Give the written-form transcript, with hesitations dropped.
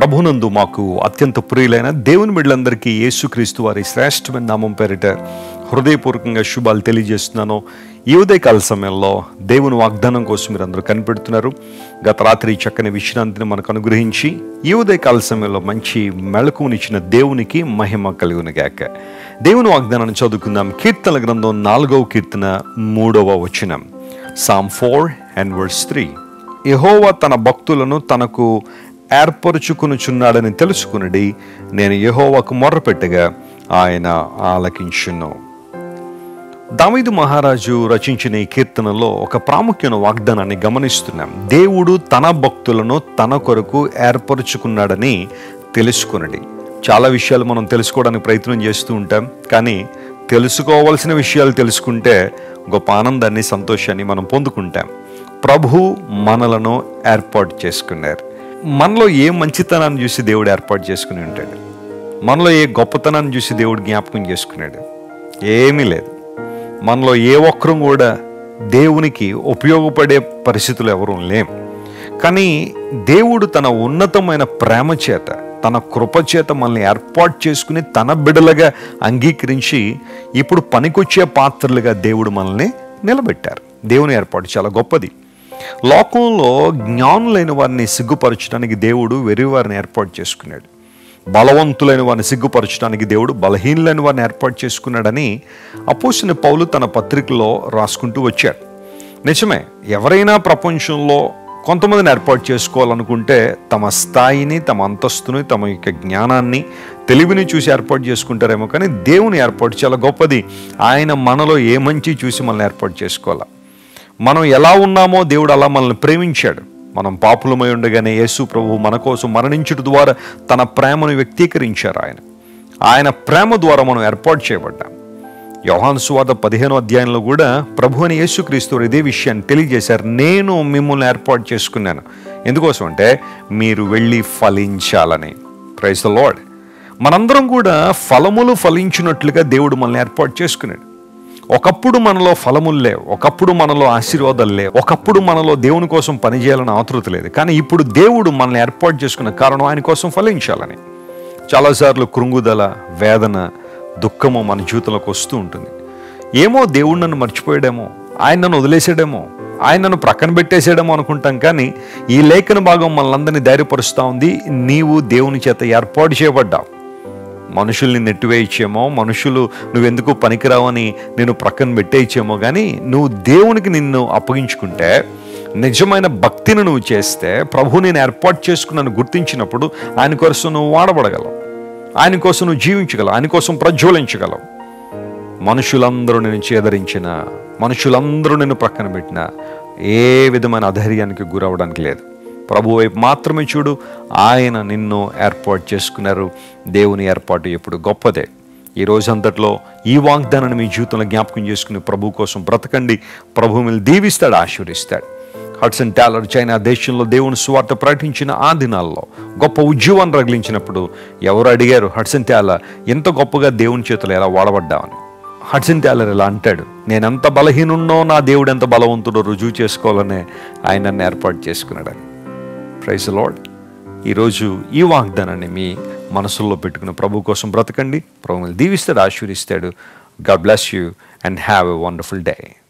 ప్రభునందు మాకు అత్యంత ప్రియులైన దేవుని బిడ్డలందరికీ యేసుక్రీస్తు వారి శ్రేష్టమైన నామం పేరిట హృదయపూర్వకంగా శుభాలు తెలియజేస్తున్నాను. ఈ ఉదయకాల సమయంలో దేవుని వాగ్దానం కోసం మీరు అందరూ కనిపెడుతున్నారు. గత రాత్రి చక్కని విశ్రాంతిని మనకు అనుగ్రహించి ఈ ఉదయకాల సమయంలో మంచి మెళకువనిచ్చిన దేవునికి మహిమ కలుగునుగాక. దేవుని వాగ్దానాన్ని చదువుకుందాం. కీర్తనల గ్రంథం 4వ కీర్తన 3వ వచనం. Psalm 4:3. యెహోవా తన భక్తులను తనకు ఏర్పరుచుకొనుచున్నాడని తెలుసుకునడి, నేను యెహోవాకు మొర్రపెట్టగా ఆయన ఆలకించును. దావీదు మహారాజు రచించిన ఈ కీర్తనలో ఒక ప్రాముఖ్యమైన వాగ్దానాన్ని గమనిస్తున్నాం. దేవుడు తన భక్తులను తన కొరకు ఏర్పరుచుకున్నాడని తెలుసుకునడి. చాలా విషయాలు మనం తెలుసుకోవడానికి ప్రయత్నం చేస్తూ ఉంటాం, కానీ తెలుసుకోవాల్సిన విషయాలు తెలుసుకుంటే గొప్ప ఆనందాన్ని, సంతోషాన్ని మనం పొందుకుంటాం. ప్రభు మనలను ఏర్పాటు చేసుకున్నారు. మనలో ఏ మంచితనాన్ని చూసి దేవుడు ఏర్పాటు చేసుకుని ఉంటాడు? మనలో ఏ గొప్పతనాన్ని చూసి దేవుడు జ్ఞాపకం చేసుకున్నాడు? ఏమీ లేదు. మనలో ఏ ఒక్కరూ కూడా దేవునికి ఉపయోగపడే పరిస్థితులు ఎవరూ లేం. కానీ దేవుడు తన ఉన్నతమైన ప్రేమ చేత, తన కృప చేత మనల్ని ఏర్పాటు చేసుకుని తన బిడ్డలుగా అంగీకరించి ఇప్పుడు పనికొచ్చే పాత్రలుగా దేవుడు మనల్ని నిలబెట్టారు. దేవుని ఏర్పాటు చాలా గొప్పది. లోకంలో జ్ఞానులైన వారిని సిగ్గుపరచడానికి దేవుడు వెర్రివారిని ఏర్పాటు చేసుకున్నాడు. బలవంతులైన వారిని సిగ్గుపరచడానికి దేవుడు బలహీనులైన వారిని ఏర్పాటు చేసుకున్నాడని అపోస్తలుడైన పౌలు తన పత్రికలో రాసుకుంటూ వచ్చాడు. నిజమే, ఎవరైనా ప్రపంచంలో కొంతమందిని ఏర్పాటు చేసుకోవాలనుకుంటే తమ స్థాయిని, తమ అంతస్తుని, తమ యొక్క జ్ఞానాన్ని, తెలివిని చూసి ఏర్పాటు చేసుకుంటారేమో. కానీ దేవుని ఏర్పాటు చాలా గొప్పది. ఆయన మనలో ఏ మంచి చూసి మనల్ని ఏర్పాటు చేసుకోవాలి. మనం ఎలా ఉన్నామో దేవుడు అలా మనల్ని ప్రేమించాడు. మనం పాపులమై ఉండగానే యేసు ప్రభువు మన కోసం మరణించుట ద్వారా తన ప్రేమను వ్యక్తీకరించారు. ఆయన ప్రేమ ద్వారా మనం ఏర్పాటు చేయబడ్డాం. యోహాను సువార్త 15వ అధ్యాయంలో కూడా ప్రభు అని యేసుక్రీస్తు ఇదే విషయాన్ని తెలియజేశారు. నేను మిమ్మల్ని ఏర్పాటు చేసుకున్నాను. ఎందుకోసం అంటే మీరు వెళ్ళి ఫలించాలని. Praise the lord. మనందరం కూడా ఫలములు ఫలించినట్లుగా దేవుడు మనల్ని ఏర్పాటు చేసుకున్నాడు. ఒకప్పుడు మనలో ఫలములు లేవు, ఒకప్పుడు మనలో ఆశీర్వాదాలు లేవు, ఒకప్పుడు మనలో దేవుని కోసం పనిచేయాలని ఆతృత లేదు. కానీ ఇప్పుడు దేవుడు మనల్ని ఏర్పాటు చేసుకున్న కారణం ఆయన కోసం ఫలించాలని. చాలాసార్లు కృంగుదల, వేదన, దుఃఖము మన జీవితంలోకి వస్తూ ఉంటుంది. ఏమో దేవుడు నన్ను మర్చిపోయాడేమో, ఆయన నన్ను వదిలేసాడేమో, ఆయన నన్ను ప్రక్కన పెట్టేసాడేమో అనుకుంటాం. కానీ ఈ లేఖన భాగం మనల్ని ధైర్యపరుస్తూ ఉంది. నీవు దేవుని చేత ఏర్పాటు చేయబడ్డావు. మనుషుల్ని నెట్టివేయించేమో, మనుషులు నువ్వెందుకు పనికిరావని నేను ప్రక్కన పెట్టేయచ్చేమో, కానీ నువ్వు దేవునికి నిన్ను అప్పగించుకుంటే, నిజమైన భక్తిని నువ్వు చేస్తే, ప్రభు నేను ఏర్పాటు చేసుకున్నాను గుర్తించినప్పుడు ఆయన కోసం నువ్వు వాడబడగలవు, ఆయన కోసం నువ్వు జీవించగలవు, ఆయన కోసం ప్రజ్వలించగలవు. మనుషులందరూ నేను చేదరించిన, మనుషులందరూ నేను ప్రక్కన పెట్టిన ఏ విధమైన అధైర్యానికి గురవడానికి లేదు. ప్రభు వైపు మాత్రమే చూడు. ఆయన నిన్ను ఏర్పాటు చేసుకున్నారు. దేవుని ఏర్పాటు ఎప్పుడు గొప్పదే. ఈ రోజంతట్లో ఈ వాగ్దానాన్ని మీ జీవితంలో జ్ఞాపకం చేసుకుని ప్రభు కోసం బ్రతకండి. ప్రభు మిమ్మల్ని దీవిస్తాడు, ఆశీర్వదిస్తాడు. హడ్సన్ టాలర్ చైనా దేశంలో దేవుని సువార్త ప్రకటించిన ఆ దినాల్లో గొప్ప ఉద్యమాన్ని రగిలించినప్పుడు ఎవరు అడిగారు, హడ్సన్ టాలర్ ఎంత గొప్పగా దేవుని చేతులు ఎలా వాడబడ్డామని. హడ్సన్ టాలర్ ఇలా అంటాడు, నేనెంత బలహీనున్నో నా దేవుడు ఎంత బలవంతుడో రుజువు చేసుకోవాలనే ఆయన నన్ను ఏర్పాటు చేసుకున్నాడని. Praise the lord. ఈరోజు ఈ వాగ్దానాన్ని మీ మనసుల్లో పెట్టుకుని ప్రభు కోసం బ్రతకండి. ప్రభు దీవిస్తాడు, ఆశీర్వదిస్తాడు. God bless you and have a wonderful day.